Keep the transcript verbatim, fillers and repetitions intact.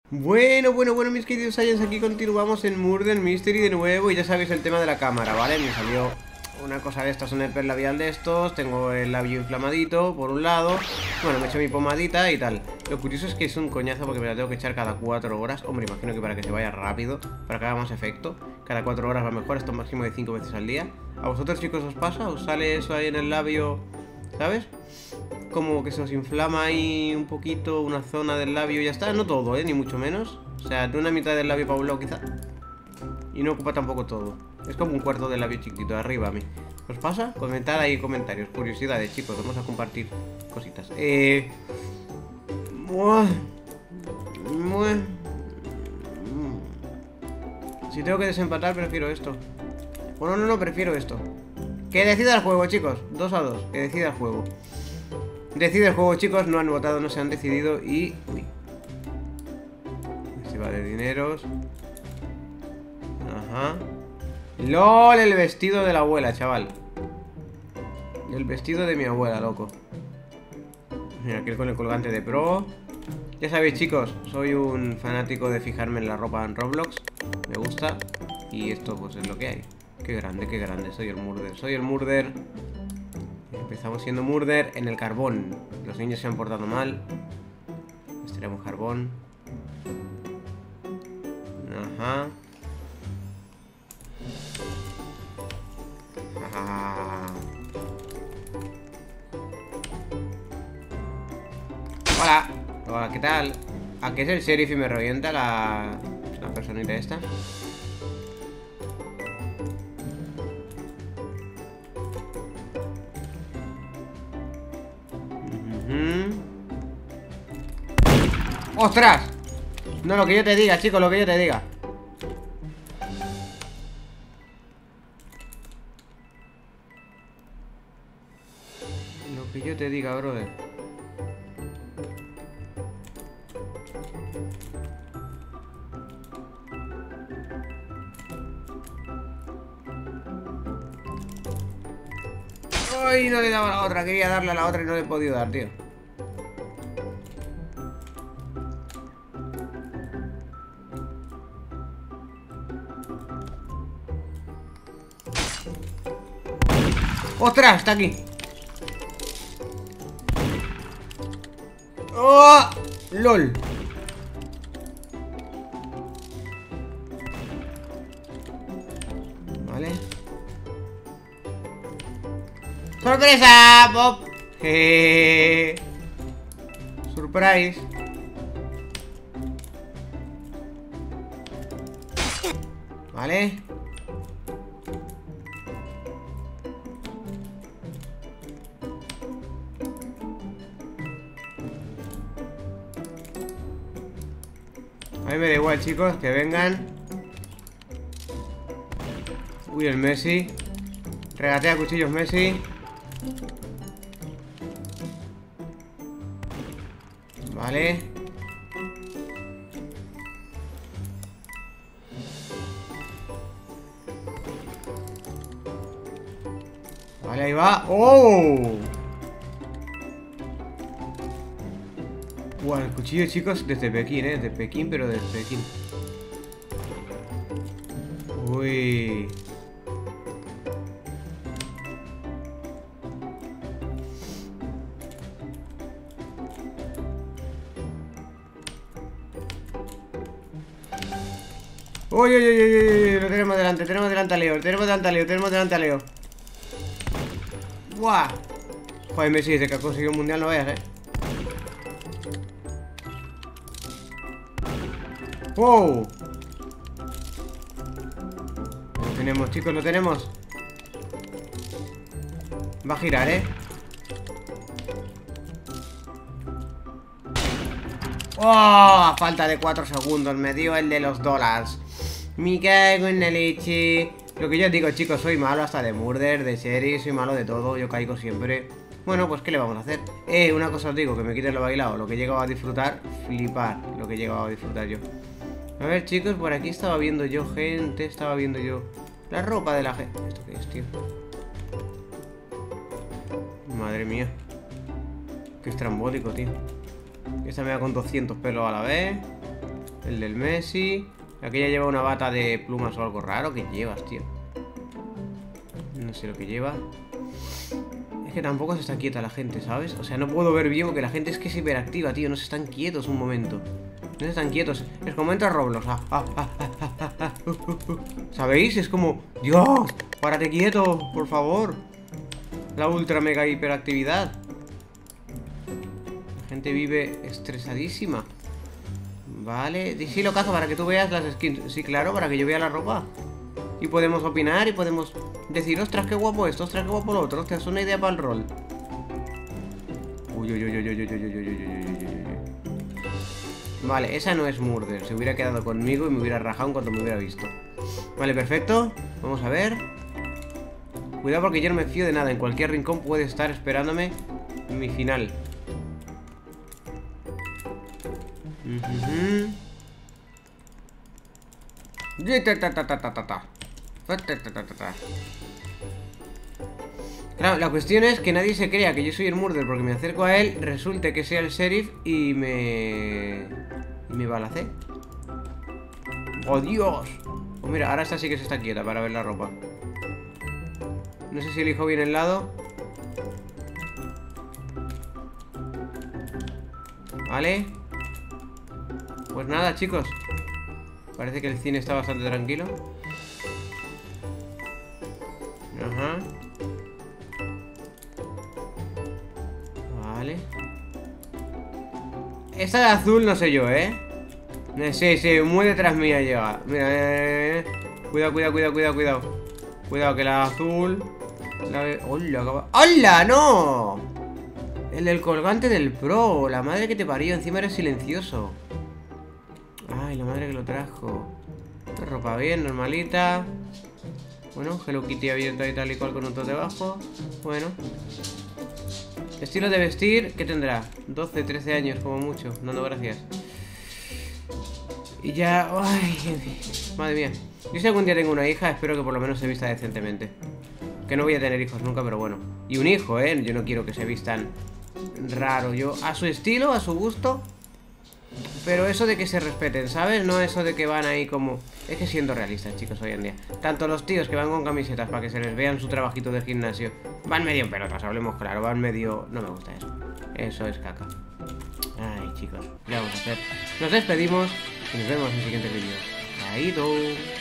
Bueno, bueno, bueno, mis queridos Saiyans, aquí continuamos en Murder Mystery de nuevo. Y ya sabéis el tema de la cámara, ¿vale? Me salió una cosa de estas, un herpes labial de estos. Tengo el labio inflamadito, por un lado. Bueno, me he hecho mi pomadita y tal. Lo curioso es que es un coñazo porque me la tengo que echar cada cuatro horas. Hombre, imagino que para que se vaya rápido, para que haga más efecto. Cada cuatro horas va mejor, esto máximo de cinco veces al día. ¿A vosotros, chicos, os pasa? ¿Os sale eso ahí en el labio? ¿Sabes? Como que se os inflama ahí un poquito una zona del labio y ya está. No todo, ¿eh? Ni mucho menos. O sea, de una mitad del labio para un lado quizá. Y no ocupa tampoco todo. Es como un cuarto del labio chiquito, de arriba a mí. ¿Os pasa? Comentad ahí en comentarios. Curiosidades, chicos. Vamos a compartir cositas. Eh... Buah. Buah. Si tengo que desempatar, prefiero esto. Bueno, no, no, prefiero esto. Que decida el juego, chicos. Dos a dos. Que decida el juego. Decide el juego, chicos. No han votado, no se han decidido. Y... Uy. Se va de dineros. Ajá. LOL, el vestido de la abuela, chaval. El vestido de mi abuela, loco. Mira, aquí con el colgante de pro. Ya sabéis, chicos, soy un fanático de fijarme en la ropa en Roblox. Me gusta. Y esto pues es lo que hay. Qué grande, qué grande. Soy el Murder. Soy el Murder. Empezamos siendo Murder en el carbón. Los niños se han portado mal. Les tenemos carbón. Ajá. Ajá. Hola. Hola, ¿qué tal? ¿A qué es el sheriff y me revienta la, la personita esta? ¡Ostras! No, lo que yo te diga, chicos, lo que yo te diga. Lo que yo te diga, brother. ¡Ay! No le daba a la otra, quería darle a la otra y no le he podido dar, tío. ¡Ostras! Está aquí. ¡Oh! ¡Lol! Vale. ¡Sorpresa! ¡Pop! Jejeje. Surprise. Vale. A mí me da igual, chicos, que vengan. Uy, el Messi. Regatea cuchillos Messi. Vale. Vale, ahí va. ¡Oh! Buah, el cuchillo, chicos, desde Pekín, ¿eh? Desde Pekín, pero desde Pekín. Uy. Uy, uy, uy, uy, uy, lo tenemos delante, tenemos delante a Leo, tenemos delante a Leo, tenemos delante a Leo. ¡Buah! Joder, Messi, desde que ha conseguido un mundial no vayas, ¿eh? ¡Wow! Lo tenemos, chicos, lo tenemos. Va a girar, ¿eh? ¡Oh! A falta de cuatro segundos me dio el de los dólares. Me cago en la leche. Lo que yo os digo, chicos, soy malo hasta de Murder, de series, soy malo de todo, yo caigo siempre. Bueno, pues ¿qué le vamos a hacer? Eh, una cosa os digo, que me quiten lo bailado. Lo que he llegado a disfrutar, flipar. Lo que he llegado a disfrutar yo. A ver, chicos, por aquí estaba viendo yo gente, estaba viendo yo la ropa de la gente. ¿Esto qué es, tío? Madre mía. Qué estrambólico, tío. Esta me da con doscientos pelos a la vez. El del Messi. Aquella lleva una bata de plumas o algo raro. ¿Qué llevas, tío? No sé lo que lleva. Es que tampoco se está quieta la gente, ¿sabes? O sea, no puedo ver bien porque la gente es que es hiperactiva, tío. No se están quietos un momento. No se están quietos. Es como entra Roblox. Ah, ah, ah, ah, ah, ah, uh, uh, uh. ¿Sabéis? Es como... ¡Dios! ¡Párate quieto! Por favor. La ultra mega hiperactividad. La gente vive estresadísima. Vale. Sí, lo cazo para que tú veas las skins. Sí, claro, para que yo vea la ropa. Y podemos opinar y podemos decir, ostras, qué guapo esto, ostras, qué guapo lo otro. Ostras, es una idea para el rol. Uy, uy, uy, uy, uy, uy, uy, uy, uy, uy, uy. Vale, esa no es Murder. Se hubiera quedado conmigo y me hubiera rajado en cuanto me hubiera visto. Vale, perfecto. Vamos a ver. Cuidado porque yo no me fío de nada. En cualquier rincón puede estar esperándome mi final. Uh-huh. Claro, la cuestión es que nadie se crea que yo soy el Murder, porque me acerco a él, resulta que sea el sheriff y me... y me balacé. ¡Oh, Dios! Pues mira, ahora esta sí que se está quieta para ver la ropa. No sé si elijo bien el lado. Vale. Pues nada, chicos. Parece que el cine está bastante tranquilo. Ajá. Vale. Esta de azul no sé yo, ¿eh? Sí, sí, muy detrás mía llega. Mira, eh, eh. Cuidado, cuidado, cuidado, cuidado, cuidado. Cuidado que la azul la ve... ¡Hola! ¡Hola! ¡No! El del colgante del pro. La madre que te parió. Encima eres silencioso. Ay, la madre que lo trajo. Ropa bien, normalita. Bueno, Hello Kitty abierta y tal y cual con otro debajo. Bueno. Estilo de vestir, ¿qué tendrá? doce, trece años como mucho. Dando gracias. Y ya... Ay, en fin. Madre mía. Yo si algún día tengo una hija, espero que por lo menos se vista decentemente. Que no voy a tener hijos nunca, pero bueno. Y un hijo, ¿eh? Yo no quiero que se vistan raro. Yo, a su estilo, a su gusto. Pero eso de que se respeten, ¿sabes? No eso de que van ahí como... Es que siendo realistas, chicos, hoy en día. Tanto los tíos que van con camisetas para que se les vean su trabajito de gimnasio, van medio en pelotas, hablemos claro. Van medio... No me gusta eso. Eso es caca. Ay, chicos, ¿qué vamos a hacer? Nos despedimos y nos vemos en el siguiente vídeo. Caído.